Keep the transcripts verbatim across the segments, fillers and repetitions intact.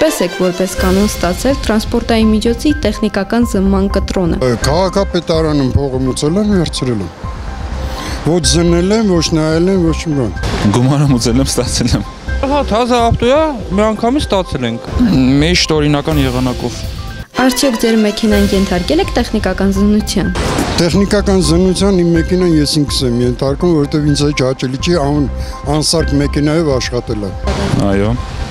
Ինչպես եք որպես կանոն ստացել տրանսպորտային միջոցի տեխնիկական զննման կտրոնը։ Քաղաքապետարանում փողը մուծել եմ, վերցրել եմ։ Ոչ զննել եմ, ոչ նայել եմ, ոչ մի բան։ Գումարը մուծել եմ, ստացել եմ։ Հա, թազա ավտոյա, մի անգամից ստացել ենք։ Միշտ օրինական եղանակով։ Արդյոք ձեր մեքենան ենթարկել եք տեխնիկական զննության։ Տեխնիկական զննության իմ մեքենան ես ինքս եմ ենթարկում, որովհետև ինձ այդ հաճելի չի անսարք մեքենայով աշխատելը։ Այո։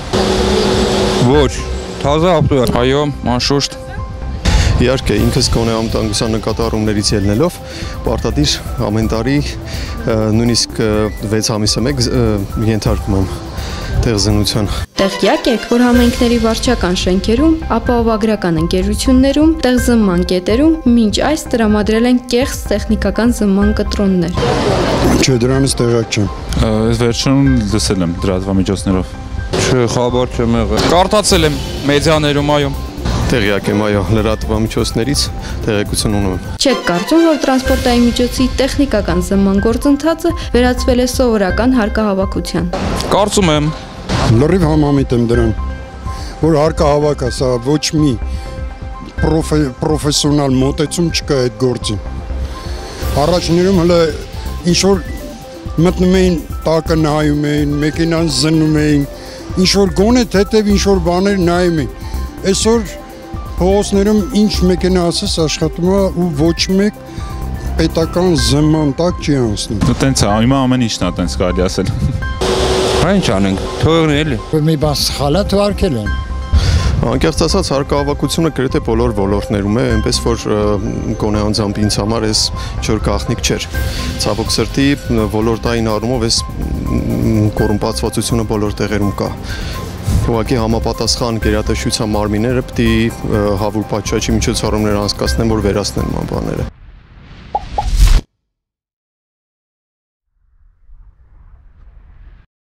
Ոչ, թազա ավտոյա։ Այո, անշուշտ։ Իհարկե, ինքս գոնե անվտանգության նկատառումներից ելնելով, պարտադիր ամեն տարի նույնիսկ վեց ամիսը մեկ ենթարկում եմ տեղզննության։ Տեղյակ եք, որ համայնքների վարչական շենքերում, ապահովագրական ընկերություններում, տեղզննման կետերում մինչ այս տրամադրել են կեղծ տեխնիկական զննման կտրոններ։ Չէ, դրանից տեղյակ չեմ։ Վերջում լսել եմ լրատվամիջոցներով։ Չէ, խաբար չեմ եղել։ Կարդացել եմ մեդիաներում, այո։ Տեղյակ եմ, այո, լրատվամիջոցներից տեղեկություն ունեմ։ Չեք կարծում, որ տրանսպորտային միջոցի տեխնիկական զննման գործընթացը վերածվել է սովորական հարկահավաքության։ Կարծում եմ։ Լրիվ համամիտ եմ դրան, որ հարկահավաք է, սա ոչ մի պրոֆեսիոնալ մոտեցում չկա այդ գործին։ Առաջներում հələ ինչ-որ մտնում էին, տակը նայում էին, մեքենան զննում էին, ինչ-որ գոնե թեթև ինչ-որ բաներ նայում էին։ Այսօր փողոցներում ինչ մեքենա ասես աշխատում է ու ոչ մեկ պետական զննման տակ չի անցնում։ Տենց է, հիմա ամեն ինչն է տենց կարելի ասել։ Ինչ անենք, թողնի էլի։ Մի բան սխալ է թվարկել են։ Անկեղծ ասած, հարկահավաքությունը գրեթե բոլոր ոլորտներում է, այնպես որ գոնե անձամբ ինձ համար էս չոր գաղտնիք չէր։ Ցավոք սրտի ոլորտային առումով էս կոռումպացվածությունը բոլոր տեղերում կա։ Ուղղակի համապատասխան գերատեսչության մարմինները պետք է հավուր պատշաճի միջոցառումներ անցկացնեն, որ վերացնեն ման բաները։